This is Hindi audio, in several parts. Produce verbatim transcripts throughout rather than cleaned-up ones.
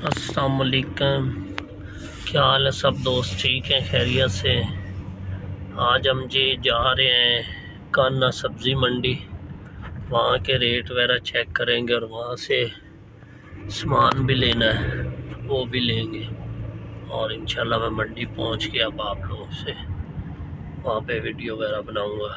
अस्सलाम वालेकुम, क्या हाल है सब दोस्त? ठीक हैं, खैरियत से? आज हम जी जा रहे हैं कान्हा सब्ज़ी मंडी। वहाँ के रेट वगैरह चेक करेंगे और वहाँ से सामान भी लेना है, वो भी लेंगे। और इंशाल्लाह मैं मंडी पहुँच के अब आप लोगों से वहाँ पे वीडियो वगैरह बनाऊँगा।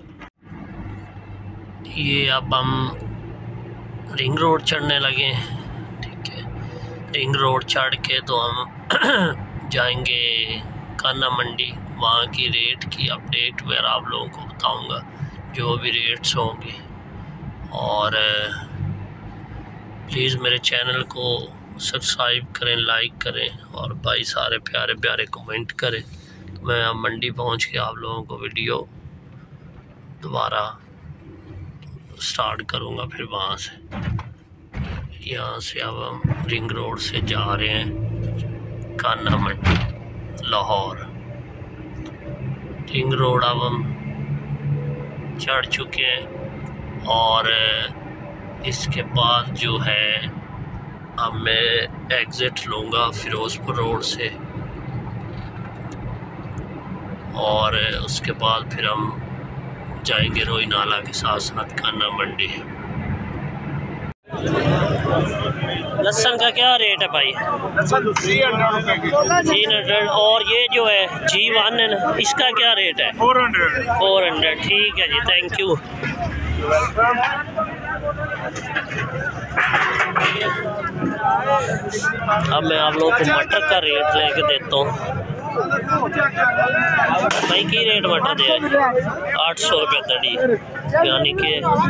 ये अब हम रिंग रोड चढ़ने लगे हैं। ठीक है, रिंग रोड चढ़ के तो हम जाएंगे कान्हा मंडी। वहाँ की रेट की अपडेट वगैरह आप लोगों को बताऊंगा, जो भी रेट्स होंगे। और प्लीज़ मेरे चैनल को सब्सक्राइब करें, लाइक करें और भाई सारे प्यारे प्यारे कमेंट करें। तो मैं अब मंडी पहुँच के आप लोगों को वीडियो दोबारा स्टार्ट करूँगा। फिर वहाँ से यहाँ से अब हम रिंग रोड से जा रहे हैं कान्हा मंडी लाहौर। रिंग रोड अब हम चढ़ चुके हैं और इसके बाद जो है अब मैं एग्ज़िट लूँगा फिरोज़पुर रोड से और उसके बाद फिर हम जाएंगे रोई नाला के साथ साथ कान्हा मंडी। लहसुन का क्या रेट है भाई? तीन हंड्रेड। और ये जो है जी वन है ना, इसका क्या रेट है? Four hundred. फोर हंड्रेड, ठीक है जी, थैंक यू। अब मैं आप लोगों को मटर का रेट लेके देता हूँ। भाई की रेट मटर दे आठ सौ रुपये दड़ी, यानी कि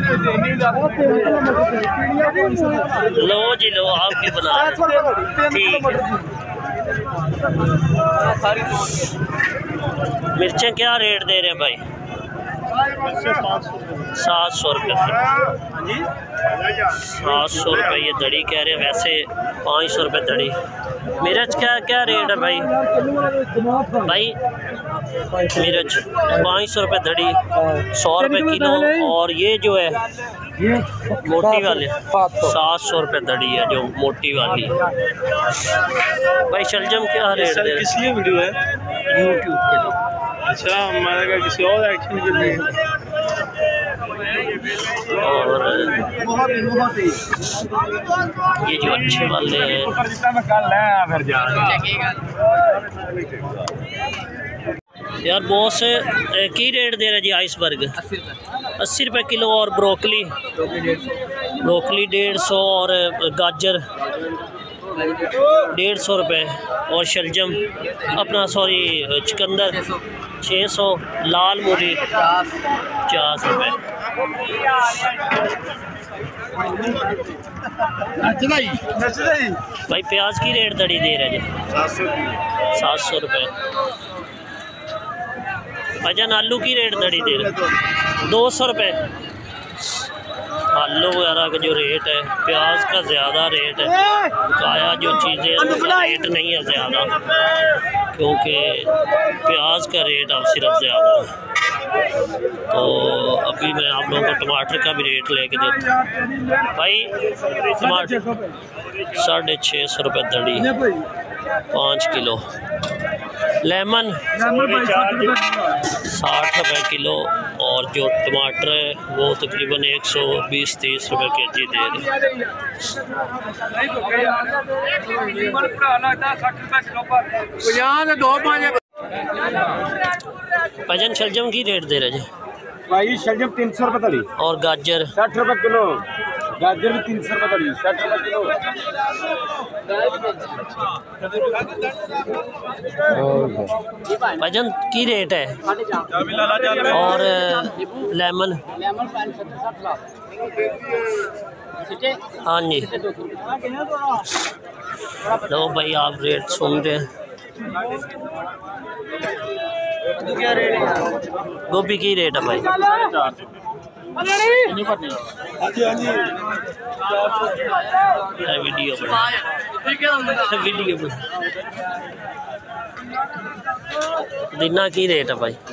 लो जी लो, आपकी बना ठीक है। मिर्चें क्या रेट दे रहे हैं भाई? सात सौ रुपये सात सौ रुपये ये दड़ी कह रहे हैं, वैसे पाँच सौ रुपये दड़ी। मिर्च क्या क्या रेट है भाई? भाई मिर्च पाँच सौ रुपये दड़ी, सौ रुपये किलो। और ये जो है मोटी वाली सात सौ रुपये दड़ी है, जो मोटी वाली। भाई शलजम क्या रेट है? किस लिए वीडियो है? यूट्यूब के लिए। अच्छा, हमारा किसी और एक्शन के लिए। और ये जो अच्छे वाले हैं यार, बॉस की रेट दे रहा जी आइसबर्ग? अस्सी रुपये किलो। और ब्रोकली ब्रोकली डेढ़ सौ और गाजर डेढ़ सौ रुपये। और शलजम अपना सॉरी चुकंदर छः सौ। लाल मूली पचास रुपये। भाई प्याज की रेट दड़ी दे रहे जी सात सौ रुपये। भाईजान आलू की रेट दड़ी दे रहे दो सौ रुपये। आलू वगैरह का जो रेट है, प्याज का ज़्यादा रेट है। काया जो चीज़ें उनका रेट नहीं है ज़्यादा, क्योंकि प्याज का रेट अब सिर्फ ज़्यादा है। तो अभी मैं आप लोगों को टमाटर का भी रेट लेके देता हूँ। भाई टमाटर साढ़े छः सौ रुपये दड़ी, पाँच किलो। लेमन साठ रुपये किलो। और जो टमाटर है वो तकरीबन एक सौ बीस तीस रुपये के जी दे रहे। भजन शलजम की रेट दे रहे जी भाई? शलजम तीन सौ रुपये दड़ी। और गाजर साठ रुपये किलो। गाजर भी तीन सौ रुपये दड़ी, साठ रुपये किलो। भजन की रेट है? और लेमन? हाँ जी, लो भाई आप रेट सुन रहे हैं। गोभी की रेट है भाई? वीडियो बना वीडियो बना दिना की रेट है भाई?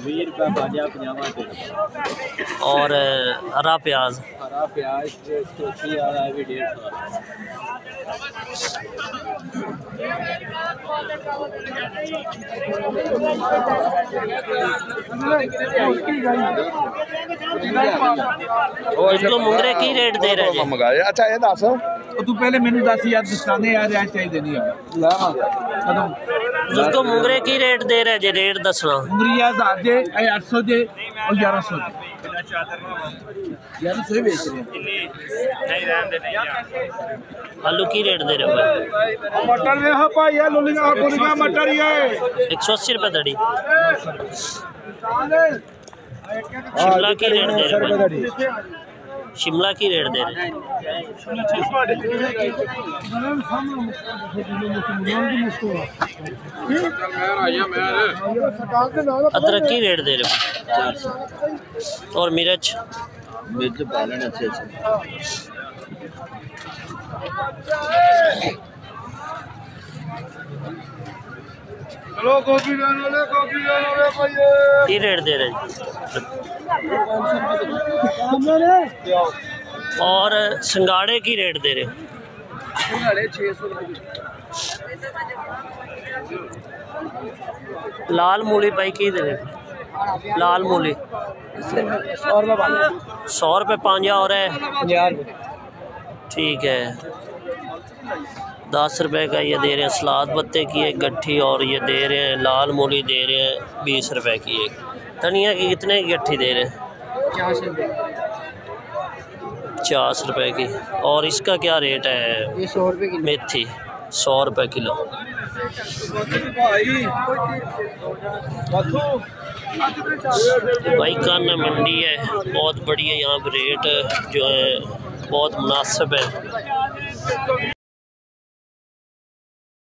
और हरा प्याज? हरा प्याज इसको मुंगरे की रेट दे रहे जी? अच्छा ये दस तू पहले मैनू दस यार दस्ताने यार यार चाहिए नहीं कदम उसको मुंगरे की रेट दे रहे जी? रेट दसना। मुंगरिया हजार जे आठ सौ जे और ग्यारह सौ ग्यारह सौ बेच रहे आलू की रेट दे रहे हो भाई? मटर में हाँ भाई यार लोलिंगा लोलिंगा मटर ये एक सौ अस्सी रुपये दड़ी। शिमला की रेट दे रहे हो? शिमला की रेट दे रहे? अदरक की रेट दे रहे हो? और मिर्च? मिर्च पालन अच्छे अच्छे चलो कॉफी लेने ले कॉफी लेने ले भाई की रेट दे रहे? और सिंगाड़े की रेट दे रहे? सिंगाड़े छः सौ रुपये। लाल मूली भाई की दे रहे? लाल मूली सौ रुपये सौ रुपये पाँच और है ठीक है। दस रुपए का ये दे रहे हैं सलाद पत्ते की एक गट्ठी और ये दे रहे हैं लाल मूली दे रहे हैं बीस रुपए की एक। धनिया की कितने की गट्ठी दे रहे हैं? पचास रुपए की। और इसका क्या रेट है? ये सौ रुपये की मेथी सौ रुपये किलो। भाई कान्ना मंडी है बहुत बढ़िया, यहाँ पर रेट जो है बहुत मुनासिब है।